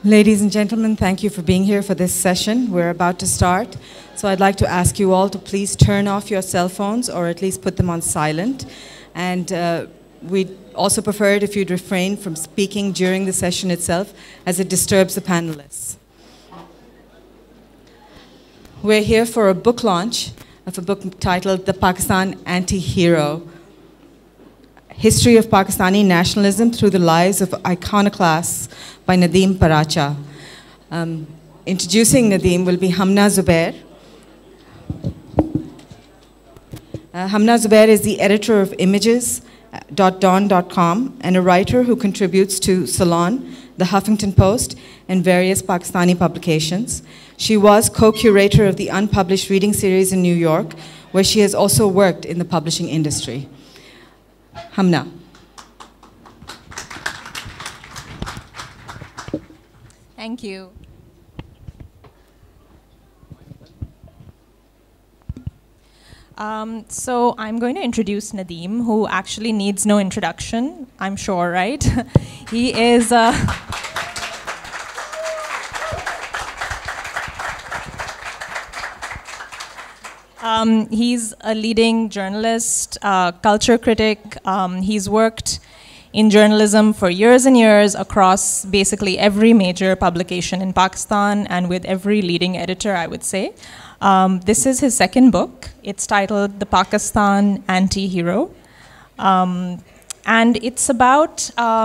Ladies and gentlemen, thank you for being here for this session. We're about to start. So I'd like to ask you all to please turn off your cell phones or at least put them on silent. And we'd also prefer it if you'd refrain from speaking during the session itself as it disturbs the panelists. We're here for a book launch of a book titled The Pakistan Anti-Hero: History of Pakistani Nationalism Through the Lives of Iconoclasts by Nadeem Paracha. Introducing Nadeem will be Hamna Zubair. Hamna Zubair is the editor of images.dawn.com and a writer who contributes to Salon, The Huffington Post, and various Pakistani publications. She was co-curator of the unpublished reading series in New York, where she has also worked in the publishing industry. Hamna. Thank you. So I'm going to introduce Nadeem, who actually needs no introduction, I'm sure, right? He is he's a leading journalist, culture critic. He's worked in journalism for years and years across basically every major publication in Pakistan and with every leading editor, I would say. This is his second book. It's titled The Pakistan Anti-Hero. And it's about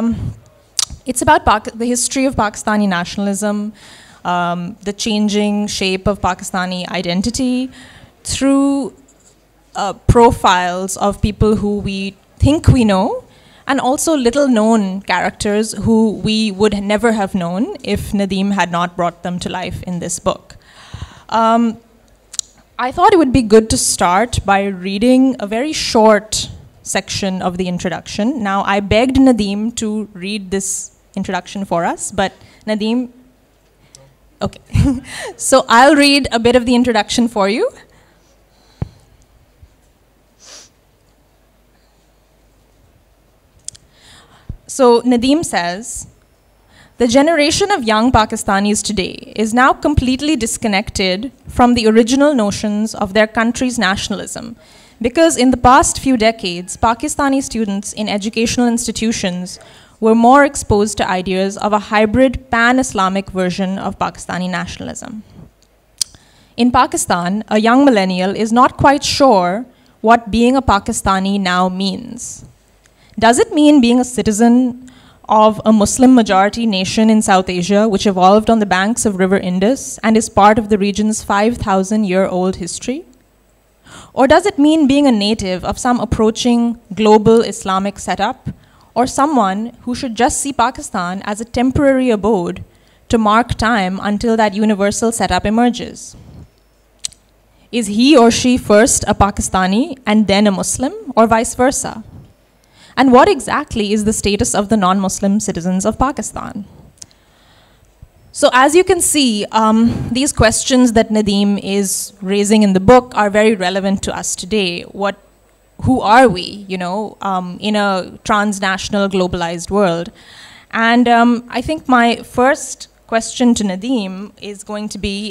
the history of Pakistani nationalism, the changing shape of Pakistani identity through profiles of people who we think we know, and also little-known characters who we would never have known if Nadeem had not brought them to life in this book. I thought it would be good to start by reading a very short section of the introduction. Now, I begged Nadeem to read this introduction for us, but Nadeem, okay. So I'll read a bit of the introduction for you. So Nadeem says, the generation of young Pakistanis today is now completely disconnected from the original notions of their country's nationalism, because in the past few decades, Pakistani students in educational institutions were more exposed to ideas of a hybrid pan-Islamic version of Pakistani nationalism. In Pakistan, a young millennial is not quite sure what being a Pakistani now means. Does it mean being a citizen of a Muslim-majority nation in South Asia, which evolved on the banks of River Indus and is part of the region's 5,000-year-old history? Or does it mean being a native of some approaching global Islamic setup, or someone who should just see Pakistan as a temporary abode to mark time until that universal setup emerges? Is he or she first a Pakistani and then a Muslim, or vice versa? And what exactly is the status of the non-Muslim citizens of Pakistan? So as you can see, these questions that Nadeem is raising in the book are very relevant to us today. Who are we, in a transnational, globalized world? And I think my first question to Nadeem is going to be,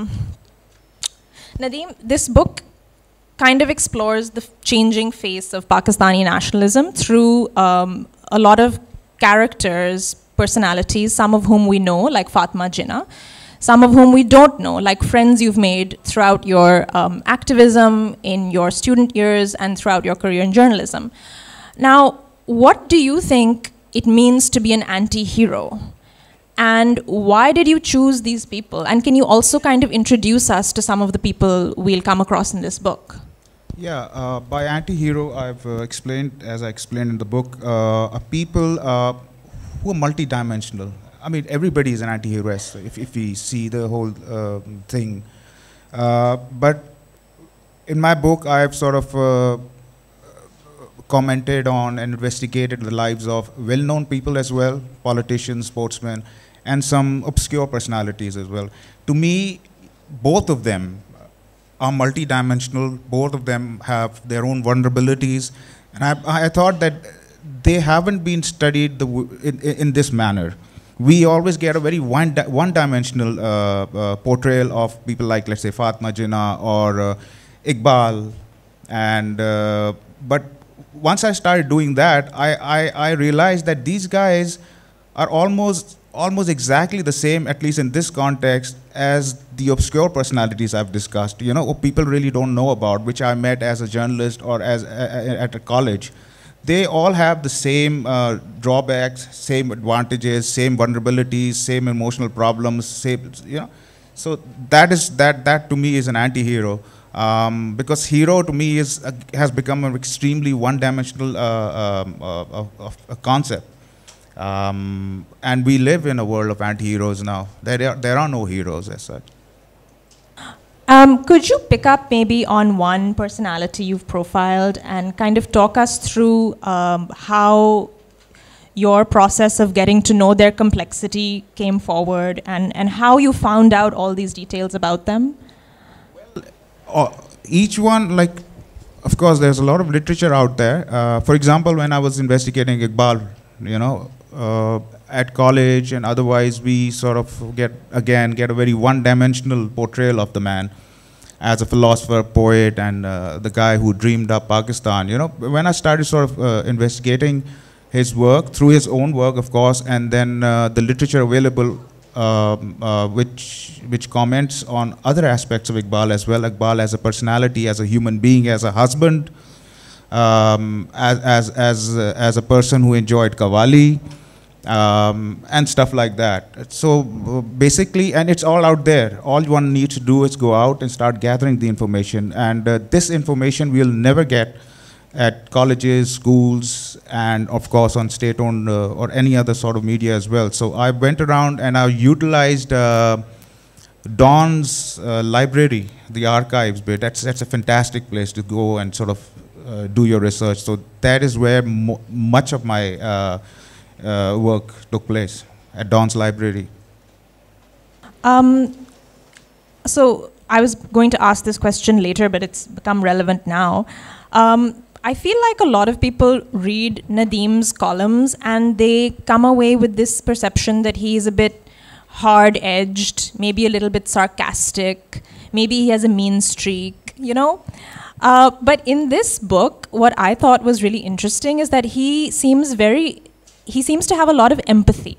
Nadeem, this book kind of explores the changing face of Pakistani nationalism through a lot of characters, personalities, some of whom we know, like Fatma Jinnah, some of whom we don't know, like friends you've made throughout your activism, in your student years, and throughout your career in journalism. Now, what do you think it means to be an anti-hero? And why did you choose these people? And can you also kind of introduce us to some of the people we'll come across in this book? Yeah, by anti-hero, I've explained, as I explained in the book, are people who are multidimensional. I mean, everybody is an anti-hero if we see the whole thing. But in my book, I've sort of commented on and investigated the lives of well-known people as well, politicians, sportsmen, and some obscure personalities as well. To me, both of them are multidimensional. Both of them have their own vulnerabilities. And I thought that they haven't been studied in this manner. we always get a very one-dimensional portrayal of people like, let's say, Fatma Jinnah or Iqbal. And but once I started doing that, I realized that these guys are almost exactly the same, at least in this context, as the obscure personalities I've discussed, you know, or people really don't know about, which I met as a journalist or as at a college. They all have the same drawbacks, same advantages, same vulnerabilities, same emotional problems, same, you know. So that to me is an anti-hero, because hero to me has become an extremely one-dimensional concept. And we live in a world of anti-heroes now. There are no heroes as such. Could you pick up maybe on one personality you've profiled and kind of talk us through how your process of getting to know their complexity came forward, and how you found out all these details about them? Well, each one, like, of course, there's a lot of literature out there. For example, when I was investigating Iqbal, you know, at college and otherwise, we sort of get a very one-dimensional portrayal of the man as a philosopher, poet, and the guy who dreamed up Pakistan. You know, when I started sort of investigating his work, through his own work, of course, and then the literature available, which comments on other aspects of Iqbal as well. Iqbal as a personality, as a human being, as a husband, as a person who enjoyed Qawwali, and stuff like that. So basically, and it's all out there. All one needs to do is go out and start gathering the information. And this information we'll never get at colleges, schools, and of course on state-owned or any other sort of media as well. So I went around and I utilized Dawn's library, the archives bit. That's a fantastic place to go and sort of do your research. So that is where much of my work took place, at Dawn's library. So I was going to ask this question later, but it's become relevant now. I feel like a lot of people read Nadeem's columns and they come away with this perception that he is a bit hard-edged, maybe a little bit sarcastic, maybe he has a mean streak, you know? But in this book, what I thought was really interesting is that he seems to have a lot of empathy.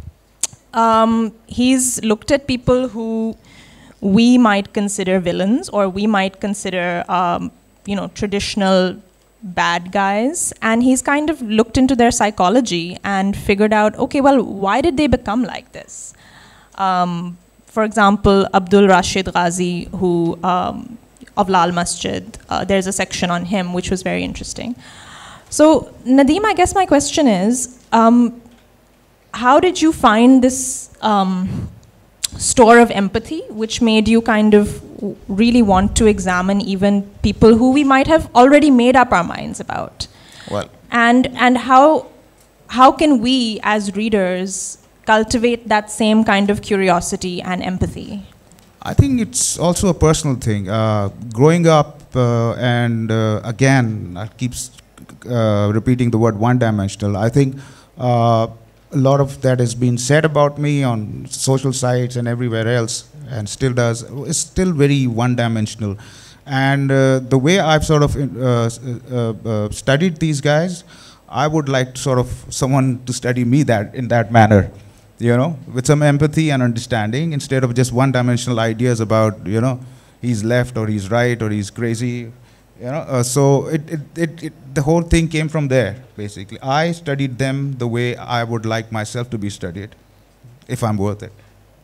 He's looked at people who we might consider villains, or we might consider, you know, traditional bad guys, and he's kind of looked into their psychology and figured out, okay, well, why did they become like this? For example, Abdul Rashid Ghazi, who of Lal Masjid, there's a section on him which was very interesting. So Nadeem, I guess my question is, how did you find this store of empathy which made you kind of really want to examine even people who we might have already made up our minds about? Well, and how can we as readers cultivate that same kind of curiosity and empathy? I think it's also a personal thing. Growing up, and again, I keep repeating the word one-dimensional. I think a lot of that has been said about me on social sites and everywhere else, and still does. It's still very one-dimensional. And the way I've sort of studied these guys, I would like sort of someone to study me in that manner, you know, with some empathy and understanding, instead of just one-dimensional ideas about, you know, he's left or he's right or he's crazy, you know. So the whole thing came from there, basically. I studied them the way I would like myself to be studied, if I'm worth it.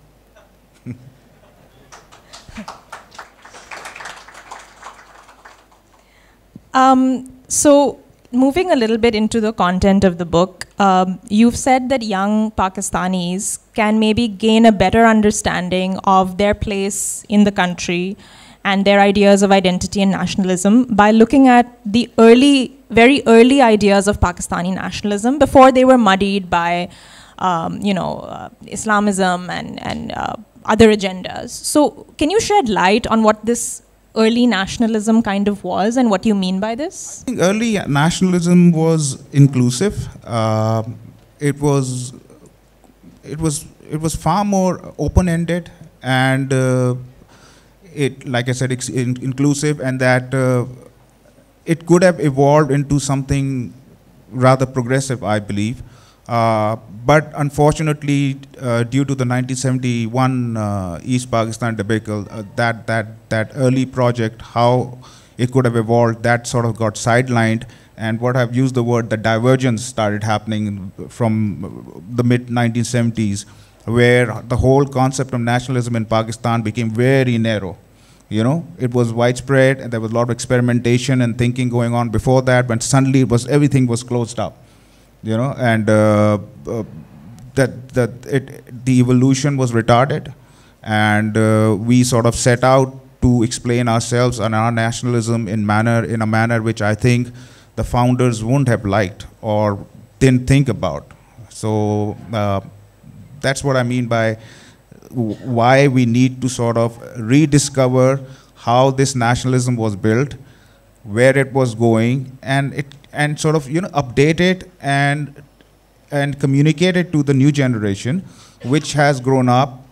So moving a little bit into the content of the book, you've said that young Pakistanis can maybe gain a better understanding of their place in the country and their ideas of identity and nationalism by looking at the very early ideas of Pakistani nationalism before they were muddied by, you know, Islamism and other agendas. So can you shed light on what this early nationalism kind of was and what you mean by this? I think early nationalism was inclusive. It was it was far more open-ended, and it, like I said, inclusive, and that it could have evolved into something rather progressive, I believe. But unfortunately, due to the 1971 East Pakistan debacle, that early project, how it could have evolved, that sort of got sidelined. And what I've used the word, the divergence started happening from the mid-1970s, where the whole concept of nationalism in Pakistan became very narrow. You know, it was widespread, and there was a lot of experimentation and thinking going on before that, but suddenly everything was closed up. You know, and the evolution was retarded, and we sort of set out to explain ourselves and our nationalism in a manner which I think the founders wouldn't have liked or didn't think about. So that's what I mean by why we need to sort of rediscover how this nationalism was built, where it was going, and sort of, you know, update it and communicate it to the new generation, which has grown up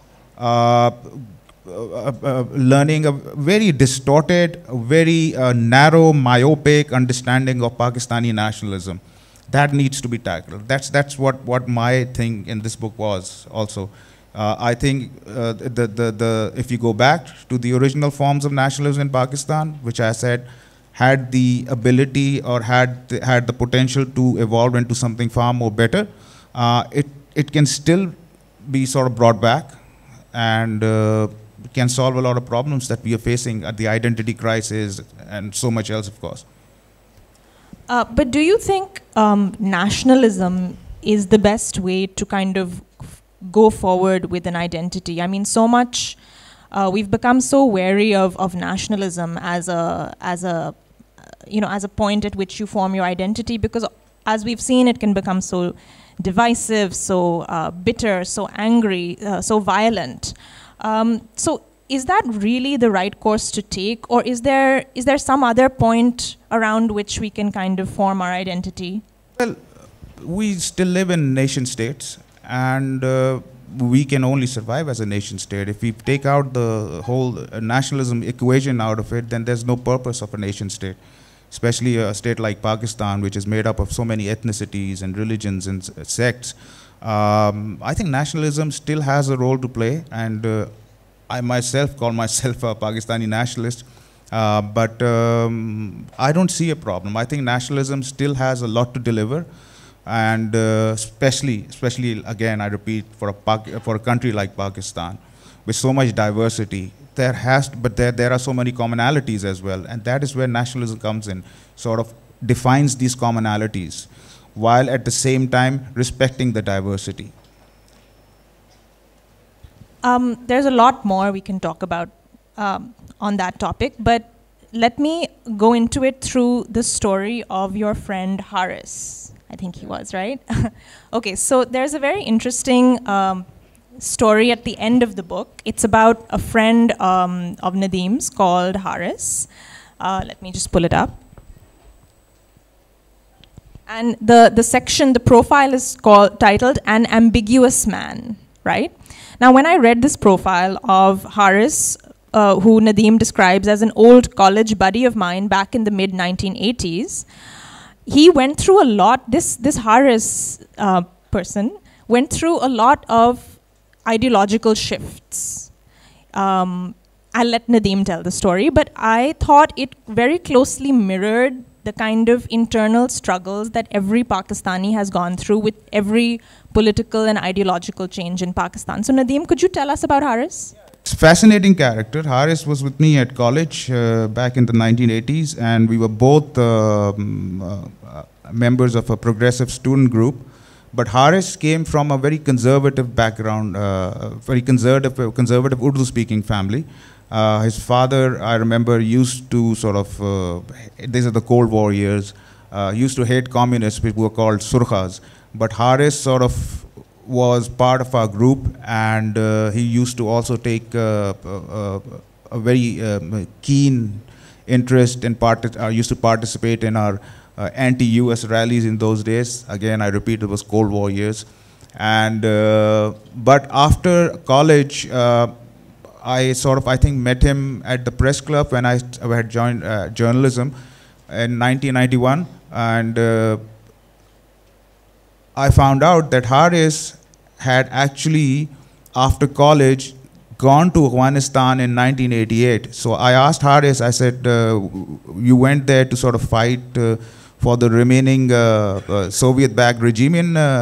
learning a very distorted, very narrow, myopic understanding of Pakistani nationalism. That needs to be tackled. That's what my thing in this book was also. I think if you go back to the original forms of nationalism in Pakistan, which I said had the ability or had the potential to evolve into something far more better, it can still be sort of brought back, and can solve a lot of problems that we are facing at the identity crisis and so much else, of course. But do you think nationalism is the best way to kind of go forward with an identity? I mean, so much we've become so wary of nationalism as a point at which you form your identity, because as we've seen, it can become so divisive, so bitter, so angry, so violent. So is that really the right course to take, or is there some other point around which we can kind of form our identity? Well, we still live in nation states, and we can only survive as a nation state. If we take out the whole nationalism equation out of it, then there's no purpose of a nation state, especially a state like Pakistan, which is made up of so many ethnicities and religions and sects. I think nationalism still has a role to play, and I myself call myself a Pakistani nationalist, but I don't see a problem. I think nationalism still has a lot to deliver, and especially again, I repeat, for a country like Pakistan, with so much diversity, there are so many commonalities as well, and that is where nationalism comes in, sort of defines these commonalities, while at the same time respecting the diversity. There's a lot more we can talk about on that topic, but let me go into it through the story of your friend Haris. I think he was, right? Okay, so there's a very interesting story at the end of the book. It's about a friend of Nadeem's called Haris. Let me just pull it up. And the section, the profile is titled An Ambiguous Man, right? Now, when I read this profile of Haris, who Nadeem describes as an old college buddy of mine back in the mid-1980s, he went through a lot, this Haris person went through a lot of ideological shifts. I'll let Nadeem tell the story, but I thought it very closely mirrored the kind of internal struggles that every Pakistani has gone through with every political and ideological change in Pakistan. So Nadeem, could you tell us about Haris? It's a fascinating character. Haris was with me at college back in the 1980s, and we were both members of a progressive student group. But Haris came from a very conservative background, very conservative Urdu-speaking family. His father, I remember, used to sort of, these are the Cold War years, used to hate communists, who were called Surkhas. But Haris sort of was part of our group, and he used to also take a very keen interest in used to participate in our anti-US rallies in those days. Again, I repeat, it was Cold War years. And but after college, I think met him at the press club when I had joined journalism in 1991, and I found out that Haris had actually, after college, gone to Afghanistan in 1988. So I asked Haris, I said, you went there to sort of fight for the remaining Soviet-backed regime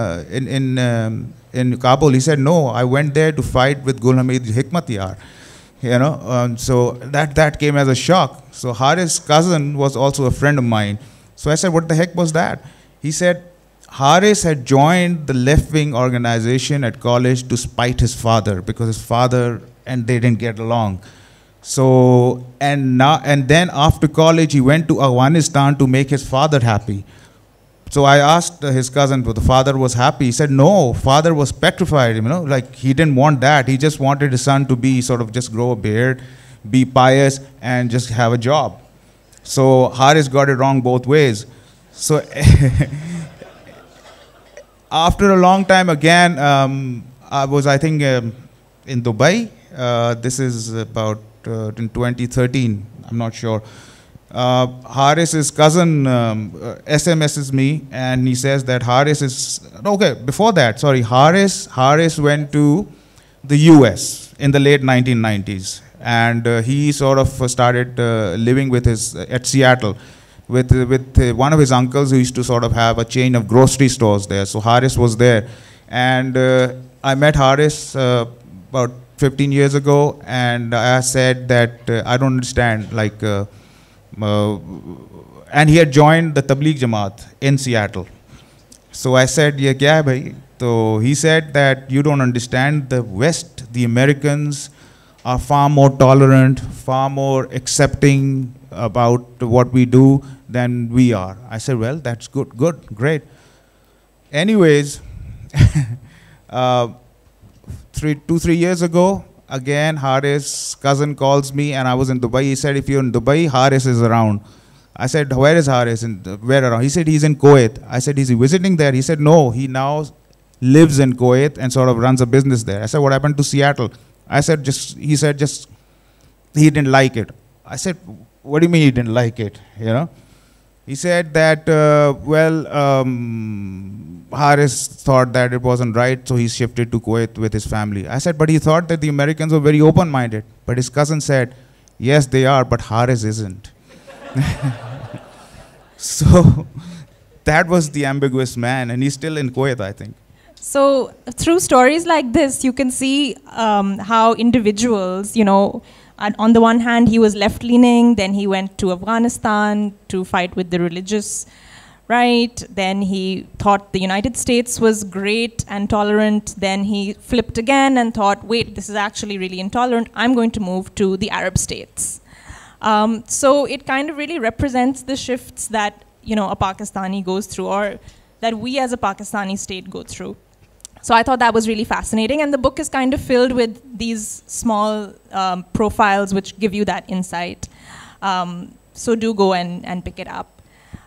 in Kabul. He said, no, I went there to fight with Gul Hamid Hikmatyar. You know, so that came as a shock. So Haris' cousin was also a friend of mine. So I said, what the heck was that? He said, Haris had joined the left-wing organization at college to spite his father, because his father and they didn't get along. So, and then after college, he went to Afghanistan to make his father happy. So I asked his cousin, but the father was happy. He said, no, father was petrified, you know, like he didn't want that. He just wanted his son to be sort of just grow a beard, be pious, and just have a job. So Haris got it wrong both ways. So after a long time again, I was, I think, in Dubai. This is about in 2013, I'm not sure. Haris's cousin SMSs me, and he says that Haris is, okay, before that, sorry, Haris went to the US in the late 1990s, and he sort of started living with at Seattle with one of his uncles who used to sort of have a chain of grocery stores there. So Haris was there, and I met Haris about 15 years ago, and I said that I don't understand, like, and he had joined the Tabligh Jamaat in Seattle. So I said, yeah, kya hai bhai? So he said that you don't understand, the West, the Americans are far more tolerant, far more accepting about what we do than we are. I said, well, that's good, great. Anyways, 2-3 years ago, again, Haris' cousin calls me, and I was in Dubai. He said, if you're in Dubai, Haris is around. I said, where is Haris? Where around? He said, he's in Kuwait. I said, is he visiting there? He said, no, he now lives in Kuwait and sort of runs a business there. I said, what happened to Seattle? I said, he said, he didn't like it. I said, what do you mean he didn't like it? You know? He said that, Haris thought that it wasn't right, so he shifted to Kuwait with his family. I said, but he thought that the Americans were very open-minded. But his cousin said, yes, they are, but Haris isn't. So that was the ambiguous man, and he's still in Kuwait, I think. So through stories like this, you can see how individuals, you know, on the one hand, he was left-leaning, then he went to Afghanistan to fight with the religious right, then he thought the United States was great and tolerant, then he flipped again and thought, wait, this is actually really intolerant, I'm going to move to the Arab states. So it kind of really represents the shifts that, you know, a Pakistani goes through, or that we as a Pakistani state go through. So I thought that was really fascinating, and the book is kind of filled with these small profiles which give you that insight. So do go and pick it up.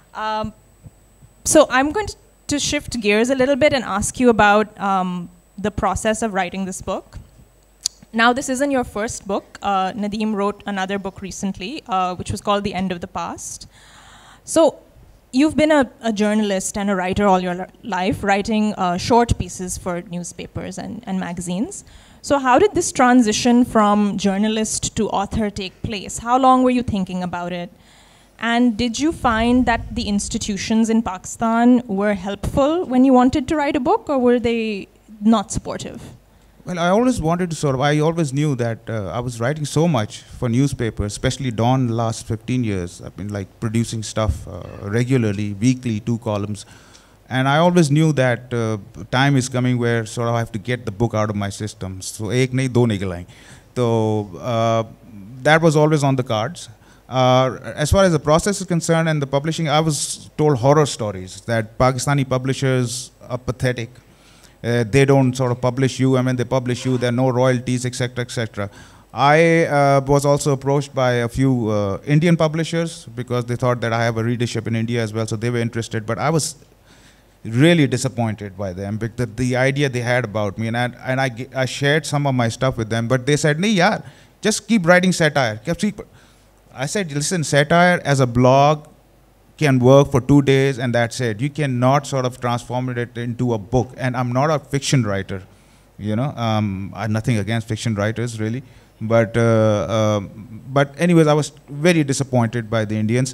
So I'm going to shift gears a little bit and ask you about the process of writing this book. Now, this isn't your first book. Nadeem wrote another book recently, which was called The End of the Past. So you've been a journalist and a writer all your life, writing short pieces for newspapers and magazines. So how did this transition from journalist to author take place? How long were you thinking about it? And did you find that the institutions in Pakistan were helpful when you wanted to write a book, or were they not supportive? Well, I always wanted to I always knew that I was writing so much for newspapers, especially Dawn the last 15 years. I've been like producing stuff regularly, weekly, 2 columns. And I always knew that time is coming where sort of I have to get the book out of my system. So, ek nahi, do nikal aaye. So, that was always on the cards. As far as the process is concerned and the publishing, I was told horror stories that Pakistani publishers are pathetic. They don't sort of publish you, and when they publish you, there are no royalties, etc., etc. I was also approached by a few Indian publishers because they thought that I have a readership in India as well, so they were interested. But I was really disappointed by them, because the idea they had about me, and I shared some of my stuff with them, but they said, "Nee, yaar, just keep writing satire." I said, "Listen, satire as a blog can work for 2 days and that's it. You cannot sort of transform it into a book." And I'm not a fiction writer, you know. I have nothing against fiction writers, really, but anyways, I was very disappointed by the Indians.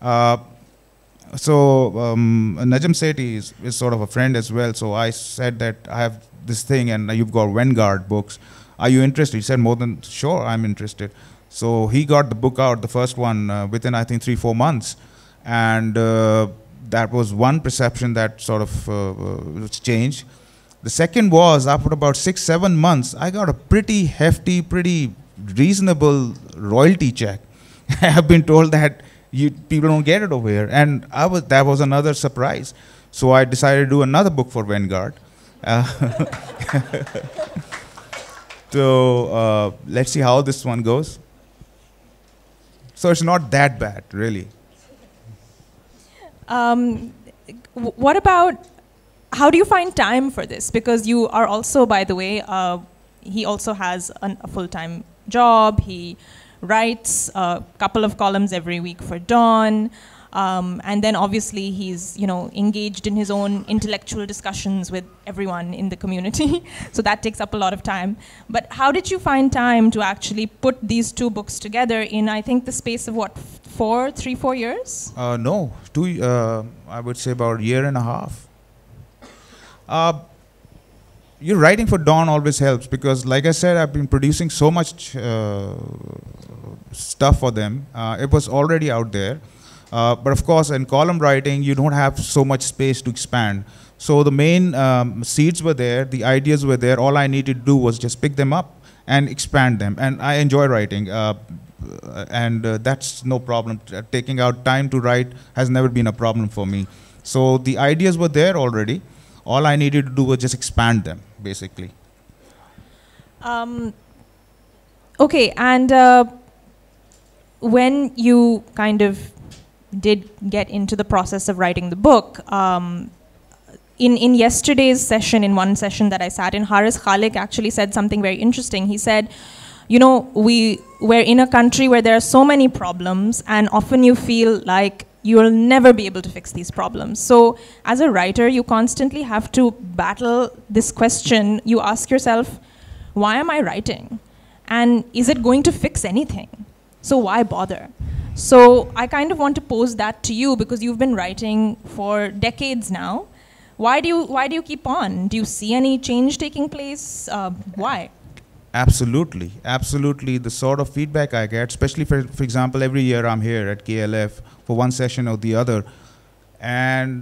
Nadeem Sethi is sort of a friend as well. So I said that I have this thing and you've got Vanguard books. Are you interested? He said, "More than sure, I'm interested." So he got the book out, the first one, within I think 3-4 months. And that was one perception that sort of was changed. The second was, after about 6-7 months, I got a pretty hefty, pretty reasonable royalty check. I have been told that people don't get it over here, and that was another surprise. So I decided to do another book for Vanguard. So let's see how this one goes. So it's not that bad, really. What about, how do you find time for this? Because you are also, by the way, he also has a full-time job. He writes a couple of columns every week for Dawn. And then obviously he's, engaged in his own intellectual discussions with everyone in the community. So that takes up a lot of time. But how did you find time to actually put these two books together in, I think, the space of what, 3-4 years? No, I would say about 1.5 years. You're writing for Dawn always helps, because like I said, I've been producing so much stuff for them. It was already out there. But of course, in column writing, you don't have so much space to expand. So the main seeds were there, the ideas were there. All I needed to do was just pick them up and expand them. And I enjoy writing, and that's no problem. Taking out time to write has never been a problem for me. So the ideas were there already. All I needed to do was just expand them, basically. Okay, and when you kind of did get into the process of writing the book, in yesterday's session, in one session that I sat in, Haris Khalik actually said something very interesting. He said, we're in a country where there are so many problems, and often you feel like you will never be able to fix these problems. So as a writer, you constantly have to battle this question. You ask yourself, why am I writing? And is it going to fix anything? So why bother? So I kind of want to pose that to you, because you've been writing for decades now. Why do you keep on? Do you see any change taking place? Why? Absolutely, absolutely. The sort of feedback I get, especially for example, every year I'm here at KLF for one session or the other, and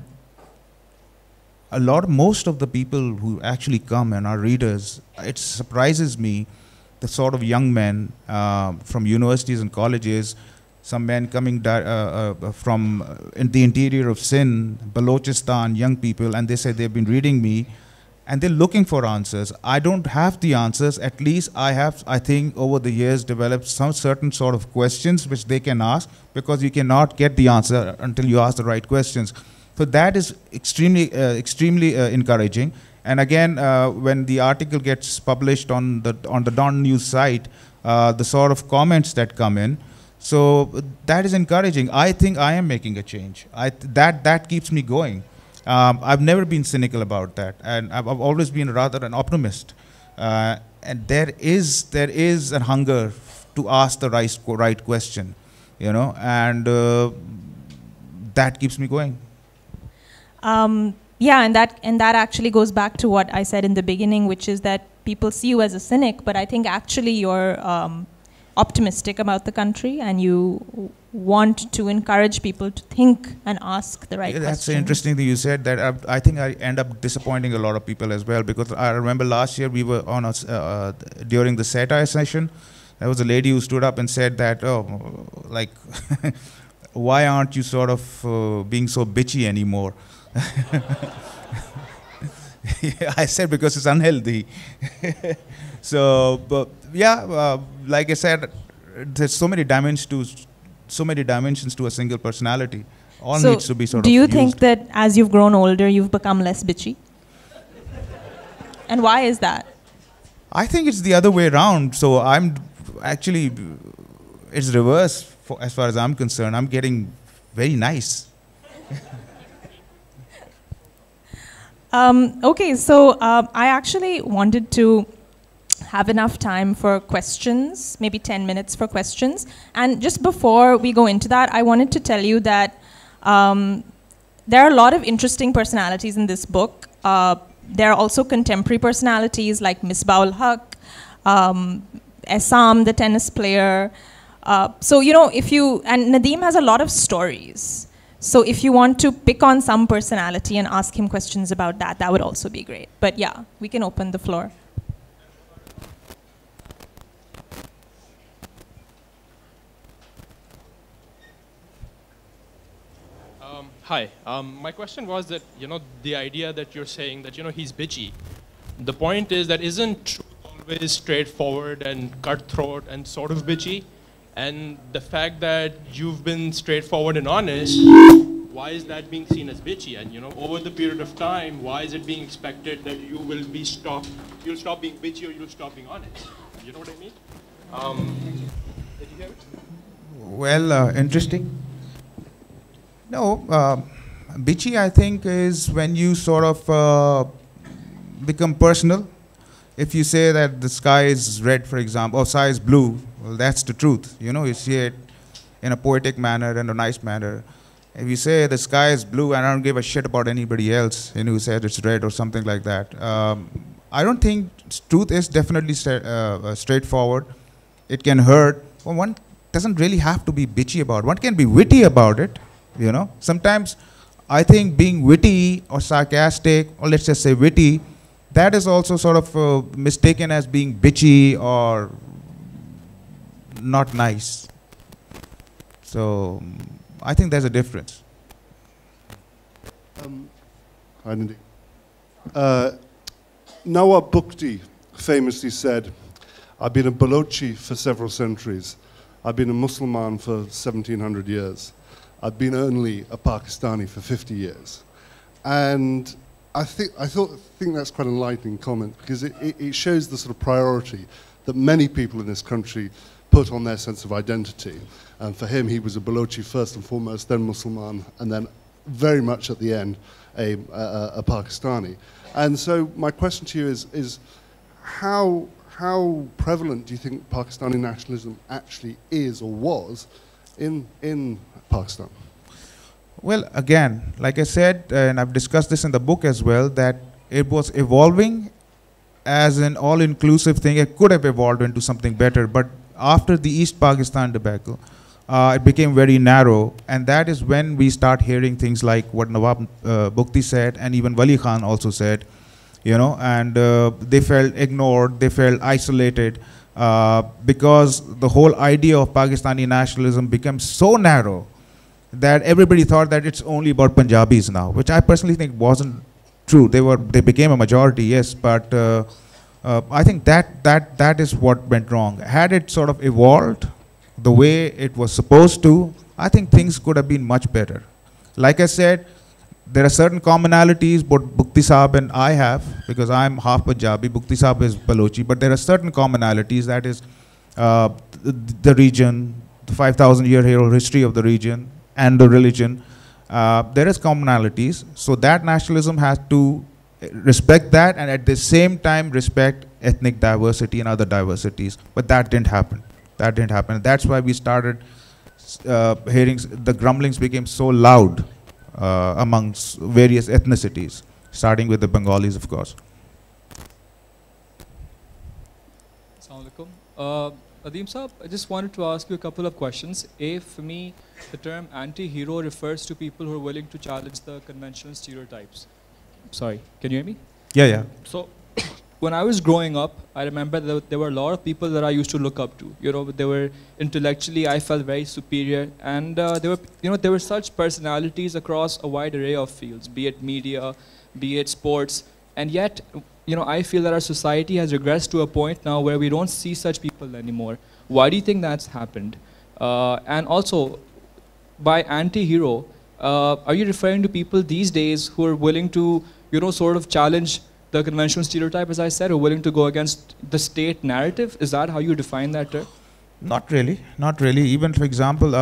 most of the people who actually come and are readers, it surprises me, the sort of young men from universities and colleges, some men coming from in the interior of Sindh, Balochistan, young people, and they say they've been reading me, and they're looking for answers. I don't have the answers. At least I have, I think, over the years developed some certain sort of questions which they can ask, because you cannot get the answer until you ask the right questions. So that is extremely encouraging. And again, when the article gets published on the Dawn News site, the sort of comments that come in, so that is encouraging. I think I am making a change. That keeps me going. I've never been cynical about that, and I've always been rather an optimist. And there is a hunger to ask the right question, and that keeps me going. Yeah, and that actually goes back to what I said in the beginning, which is that people see you as a cynic, but I think actually you're optimistic about the country, and you want to encourage people to think and ask the right questions. That's an interesting thing you said, that I think I end up disappointing a lot of people as well, because I remember last year we were on during the satire session, there was a lady who stood up and said that, why aren't you sort of being so bitchy anymore? I said, because it's unhealthy. So, but yeah, like I said, there's so many dimensions to a single personality. All So needs to be sort do of you used. think that as you've grown older, you've become less bitchy? And why is that? I think it's the other way around. So I'm actually, it's reverse as far as I'm concerned. I'm getting very nice. Okay, so I actually wanted to have enough time for questions, maybe 10 minutes for questions. And just before we go into that, I wanted to tell you that there are a lot of interesting personalities in this book. There are also contemporary personalities like Misbah-ul Haq, Essam, the tennis player. So, you know, and Nadeem has a lot of stories. So if you want to pick on some personality and ask him questions about that, that would also be great. But yeah, we can open the floor. Hi. My question was that, you know, the idea that you're saying that, you know, he's bitchy. The point is that isn't truth always straightforward and cutthroat and sort of bitchy? And the fact that you've been straightforward and honest, why is that being seen as bitchy? And, you know, over the period of time, why is it being expected that you will be you'll stop being bitchy or you'll stop being honest? You know what I mean? Did you hear it? Well, interesting. No, bitchy I think is when you sort of become personal. If you say that the sky is red, for example, or sky is blue, well, that's the truth. You know, you see it in a poetic manner and a nice manner. If you say the sky is blue and I don't give a shit about anybody else, you know, who said it's red or something like that, I don't think truth is definitely straightforward. It can hurt. Well, one doesn't really have to be bitchy about it. One can be witty about it, you know. Sometimes I think being witty or sarcastic, or let's just say witty, that is also sort of mistaken as being bitchy or not nice. So I think there's a difference. Hi, Nadeem. Nawab Bukti famously said, I've been a Balochi for several centuries. I've been a Musliman for 1700 years. I've been only a Pakistani for 50 years. And I think that's quite an enlightening comment, because it shows the sort of priority that many people in this country put on their sense of identity. And for him, he was a Balochi first and foremost, then Musliman, and then very much at the end, a Pakistani. And so my question to you is how prevalent do you think Pakistani nationalism actually is or was in Pakistan? Well, again, like I said, and I've discussed this in the book as well, that it was evolving as an all-inclusive thing. It could have evolved into something better, but after the East Pakistan debacle, it became very narrow, and that is when we start hearing things like what Nawab Bukti said, and even Wali Khan also said, you know, and they felt ignored, they felt isolated, because the whole idea of Pakistani nationalism became so narrow that everybody thought that it's only about Punjabis now, which I personally think wasn't true. They became a majority, yes, but I think that is what went wrong. Had it sort of evolved the way it was supposed to, I think things could have been much better. Like I said, there are certain commonalities both Bukti Saab and I have, because I'm half Punjabi, Bukti Saab is Balochi, but there are certain commonalities, that is the region, the 5,000-year history of the region, and the religion. There is commonalities, so that nationalism has to respect that, and at the same time respect ethnic diversity and other diversities. But that didn't happen. That didn't happen. And that's why we started hearing the grumblings became so loud amongst various ethnicities, starting with the Bengalis, of course. Assalamu alaikum. Nadeem Saab, I just wanted to ask you a couple of questions. A, for me, the term anti-hero refers to people who are willing to challenge the conventional stereotypes. Sorry, can you hear me? Yeah, yeah. So, when I was growing up, I remember that there were a lot of people that I used to look up to. You know, they were intellectually, I felt very superior, and there were such personalities across a wide array of fields, be it media, be it sports, and yet, you know, I feel that our society has regressed to a point now where we don't see such people anymore. Why do you think that's happened? And also, by anti-hero, are you referring to people these days who are willing to, sort of challenge the conventional stereotype, as I said, or willing to go against the state narrative? Is that how you define that term? Not really, not really. Even, for example,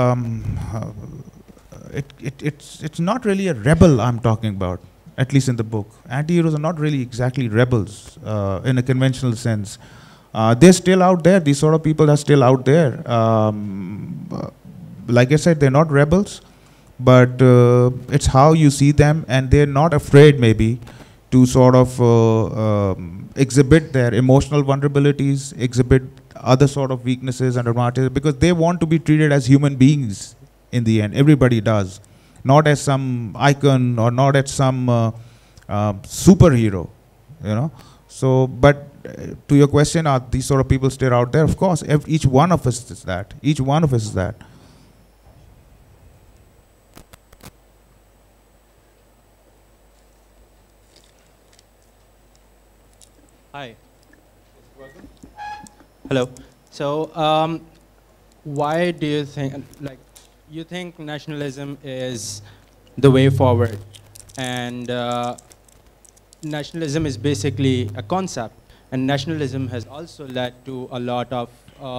it's not really a rebel I'm talking about, at least in the book. Anti-heroes are not really exactly rebels in a conventional sense. They're still out there. These sort of people are still out there. Like I said, they're not rebels, but it's how you see them, and they're not afraid maybe to sort of exhibit their emotional vulnerabilities, exhibit other sort of weaknesses and advantages, because they want to be treated as human beings in the end. Everybody does. Not as some icon or not as some superhero, So, but to your question, are these sort of people still out there? Of course, each one of us is that. Each one of us is that. Hi. Hello. So, why do you think, you think nationalism is the way forward, and nationalism is basically a concept, and nationalism has also led to a lot of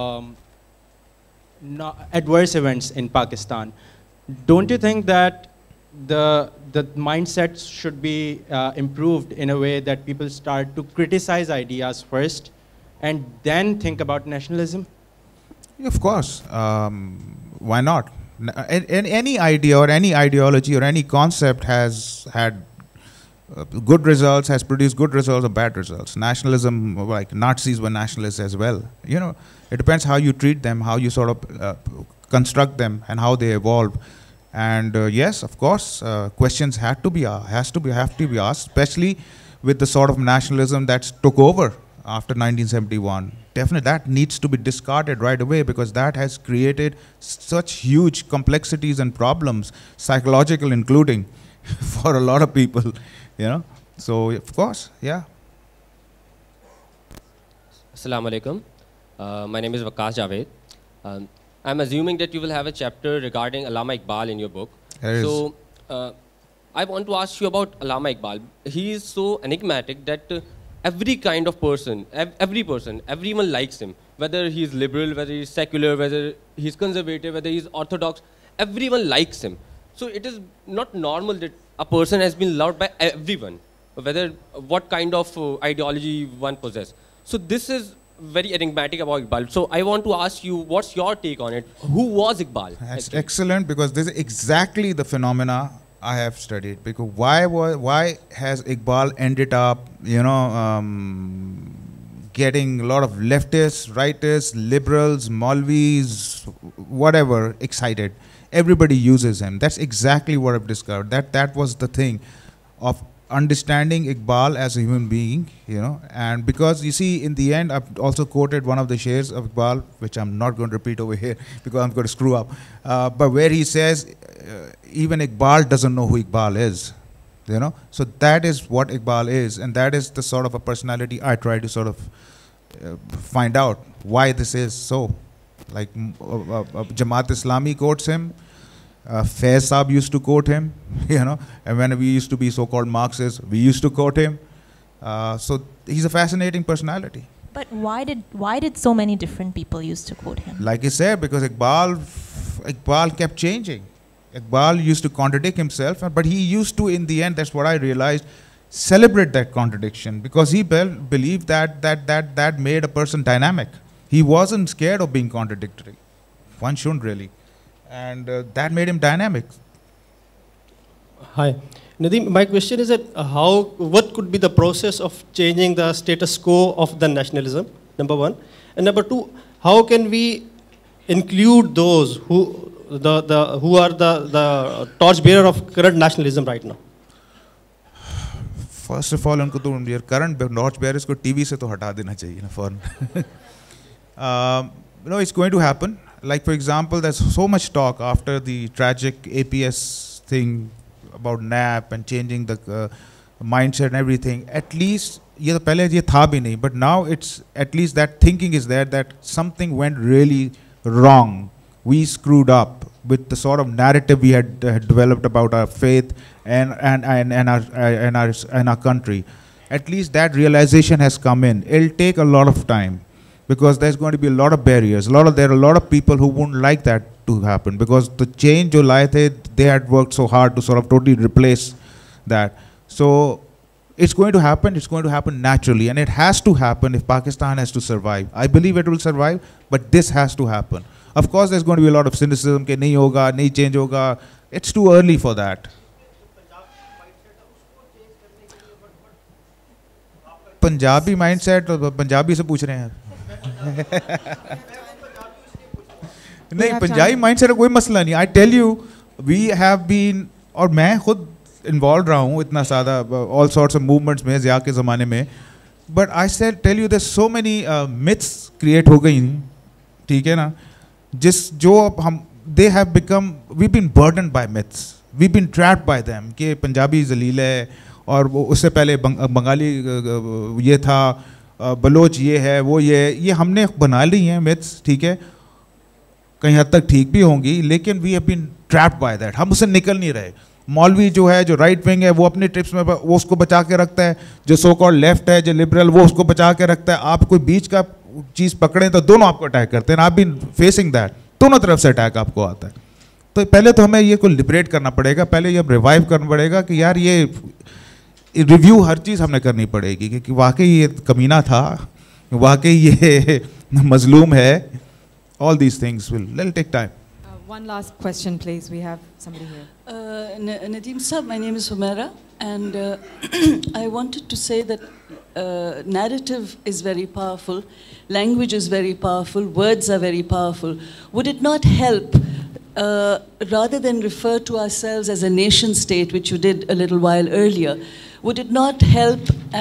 adverse events in Pakistan. Don't you think that the mindset should be improved in a way that people start to criticize ideas first and then think about nationalism? Of course. Why not? Any idea or any ideology or any concept has had good results, has produced good results or bad results. Nationalism, like Nazis were nationalists as well. It depends how you treat them, how you sort of construct them, and how they evolve. And yes, of course, questions have to be asked, especially with the sort of nationalism that took over after 1971. Definitely, that needs to be discarded right away, because that has created such huge complexities and problems, psychological including, for a lot of people, So, of course, yeah. Assalamu alaikum. My name is Waqas Javed. I'm assuming that you will have a chapter regarding Allama Iqbal in your book. So, I want to ask you about Allama Iqbal. He is so enigmatic that every kind of person, everyone likes him. Whether he's liberal, whether he's secular, whether he's conservative, whether he's orthodox, everyone likes him. So it is not normal that a person has been loved by everyone, whether what kind of ideology one possesses. So this is very enigmatic about Iqbal. So I want to ask you, what's your take on it? Who was Iqbal? That's excellent, because this is exactly the phenomena I have studied. Because why has Iqbal ended up, getting a lot of leftists, rightists, liberals, Maulvis, whatever, excited? Everybody uses him. That's exactly what I've discovered. That was the thing of understanding Iqbal as a human being, and because you see, in the end, I've also quoted one of the shares of Iqbal, which I'm not going to repeat over here because I'm going to screw up, but where he says, even Iqbal doesn't know who Iqbal is, So that is what Iqbal is, and that is the sort of a personality I try to sort of find out why this is so. Like Jamaat Islami quotes him, Faiz Saab used to quote him, and when we used to be so-called Marxists, we used to quote him. So he's a fascinating personality. But why did so many different people used to quote him? Like I said, because Iqbal kept changing. Iqbal used to contradict himself, but he used to, in the end, that's what I realized, celebrate that contradiction, because he believed that made a person dynamic. He wasn't scared of being contradictory. One shouldn't really. And that made him dynamic. Hi. Nadeem, my question is that what could be the process of changing the status quo of the nationalism, number one? And number two, how can we include those who are the torchbearer of current nationalism right now? First of all, उनको तो current torchbearers को TV से तो हटा देना चाहिए ना फौरन. It's going to happen. Like, for example, there's so much talk after the tragic APS thing about NAP and changing the mindset and everything. At least, ये तो पहले ये था भी नहीं, but now it's at least that thinking is there that something went really wrong we screwed up with the sort of narrative we had developed about our faith and our country. At least that realization has come in. It'll take a lot of time because there's going to be a lot of barriers. There are a lot of people who wouldn't like that to happen because the change jo laaye the, they had worked so hard to sort of totally replace that. So it's going to happen. It's going to happen naturally, and it has to happen if Pakistan has to survive. I believe it will survive, but this has to happen. Of course, there's going to be a lot of cynicism. Ke nahi hoga, nahi change hoga. It's too early for that. Punjabi mindset, Punjabi se पूछ रहे हैं. नहीं, Punjabi mindset का कोई मसला नहीं. I tell you, we have been, और मैं खुद involved रहा हूँ इतना ज़्यादा all sorts of movements में ज़िया के ज़माने में. But I said, tell you, there's so many myths create हो गई, ठीक है ना? जो हम, they have become, we've been burdened by myths. We've been trapped by them. कि पंजाबी ज़लील है, और वो उससे पहले बंगाली ये था, बलोच ये है, वो ये हमने बना ली हैं myths, ठीक है? कहीं हद तक ठीक भी होंगी, लेकिन we have been trapped by that. हम उससे निकल नहीं रहे. मौलवी जो है, जो राइट विंग है, वो अपने ट्रिप्स में वो उसको बचा के रखता है. जो सो कॉल्ड लेफ्ट है, जो लिबरल, वो उसको बचा के रखता है. आप कोई बीच का चीज़ पकड़ें तो दोनों आपको अटैक करते हैं. आप भी फेसिंग दैट, दोनों तरफ से अटैक आपको आता है. तो पहले तो हमें ये को लिबरेट करना पड़ेगा. पहले ये रिवाइव करना पड़ेगा कि यार ये रिव्यू हर चीज़ हमने करनी पड़ेगी कि वाकई ये कमीना था, वाकई ये मजलूम है. All these things will take time. One last question, please. We have somebody here. Nadeem Sab, my name is Humaira, and I wanted to say that narrative is very powerful, language is very powerful, words are very powerful. Would it not help, rather than refer to ourselves as a nation state, which you did a little while earlier, would it not help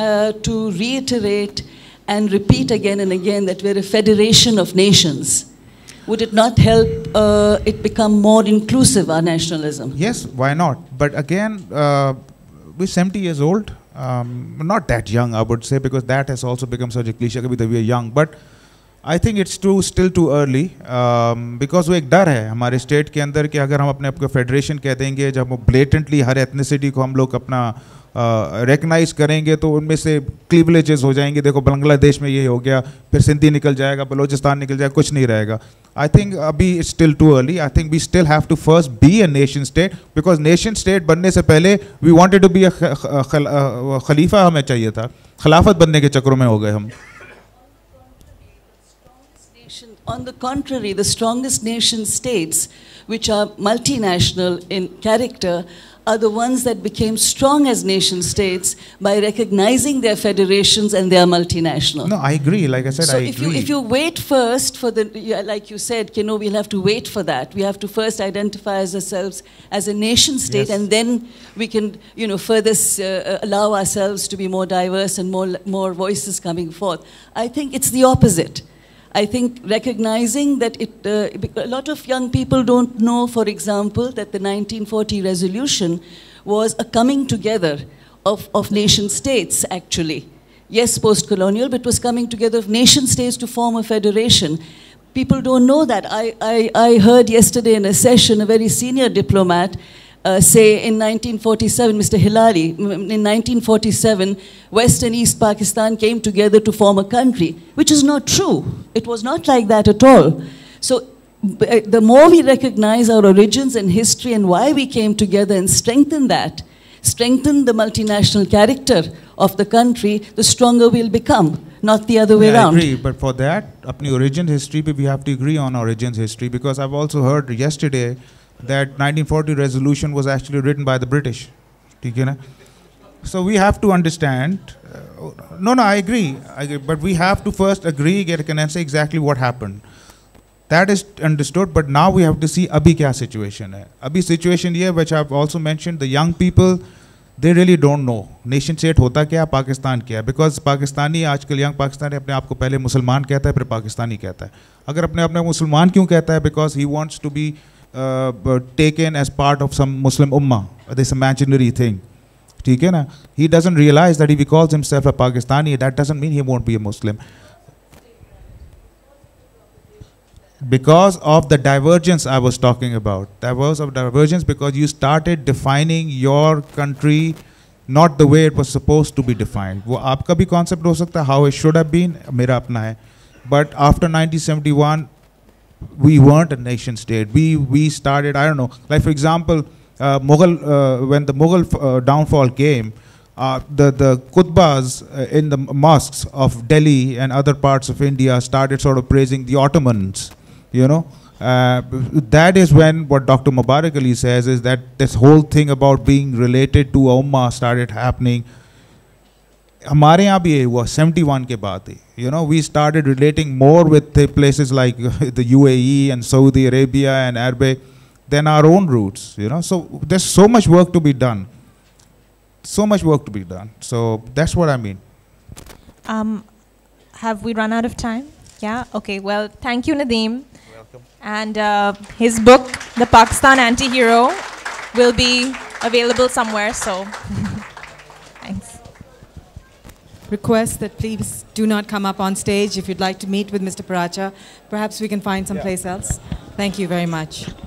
to reiterate and repeat again and again that we're a federation of nations? Would it not help it become more inclusive, our nationalism? Yes, why not? But again, we're 70 years old. Not that young, I would say, because that has also become such a cliche that we are young. But I think it's still too early, because वो एक डर है हमारे state के अंदर कि अगर हम अपने आप को फेडरेशन कह देंगे, जब वो ब्लेटेंटली हर एथनिसिटी को हम लोग अपना रिकग्नाइज करेंगे तो उनमें से क्लीवलेजेस हो जाएंगे. देखो बांग्लादेश में ये हो गया, फिर सिंधी निकल जाएगा, बलोचिस्तान निकल जाएगा, कुछ नहीं रहेगा. I think अभी it's still too early. I think we still have to first be a nation state, because nation state बनने से पहले we wanted to be a खलीफा हमें चाहिए था. खिलाफत बनने के चक्रों में हो गए हम. On the contrary, the strongest nation states, which are multinational in character, are the ones that became strong as nation states by recognizing their federations and they are multinational. No, I agree. Like I said, so I agree. If you wait first for the, like you said, you know, we'll have to wait for that. We have to first identify ourselves as a nation state, yes, and then we can, you know, further allow ourselves to be more diverse and more voices coming forth. I think it's the opposite. I think recognizing that a lot of young people don't know, for example, that the 1940 resolution was a coming together of nation states, actually. Yes, post-colonial, but it was coming together of nation states to form a federation. People don't know that. I heard yesterday in a session a very senior diplomat say in 1947, Mr. Hilary, in 1947, West and East Pakistan came together to form a country, which is not true. It was not like that at all. So the more we recognize our origins and history and why we came together and strengthen that, strengthen the multinational character of the country, the stronger we'll become, not the other way around. I agree, but for that, apni origin history, we have to agree on origins history, because I've also heard yesterday that 1940 resolution was actually written by the British. So we have to understand, no, I agree, but we have to first agree, and say exactly what happened. That is understood, but now we have to see abhi kya situation hai. Abhi situation here, which I've also mentioned, the young people, they really don't know nation state hota kya, Pakistan kya, because Pakistani, आजकल young Pakistani अपने आप को पहले मुसलमान कहता है, फिर पाकिस्तानी कहता है. अगर अपने आप को मुसलमान क्यों कहता है? Because he wants to be taken as part of some Muslim ummah, this imaginary thing. ठीक है ना? He doesn't realize that if he calls himself a Pakistani, that doesn't mean he won't be a Muslim. because of the divergence I was talking about. There was a divergence because you started defining your country not the way it was supposed to be defined. वो आपका भी concept हो सकता है how it should have been, मेरा अपना है. But after 1971, we weren't a nation state. We started, I don't know, like for example, when the Mughal downfall came, the khutbas in the mosques of Delhi and other parts of India started sort of praising the Ottomans, you know. That is when what Dr. Mubarak Ali says is that this whole thing about being related to Ummah started happening. हमारे यहाँ भी ये हुआ 71 के बाद ही, you know, we started relating more with the places like the UAE and Saudi Arabia and Arabic than our own roots, you know. So there's so much work to be done. So much work to be done. So that's what I mean. Have we run out of time? Yeah? Okay, well, thank you, Nadeem. Welcome. And his book, The Pakistan Anti-Hero, will be available somewhere, so thanks. Request that please do not come up on stage if you'd like to meet with Mr. Paracha. Perhaps we can find some place else. Thank you very much.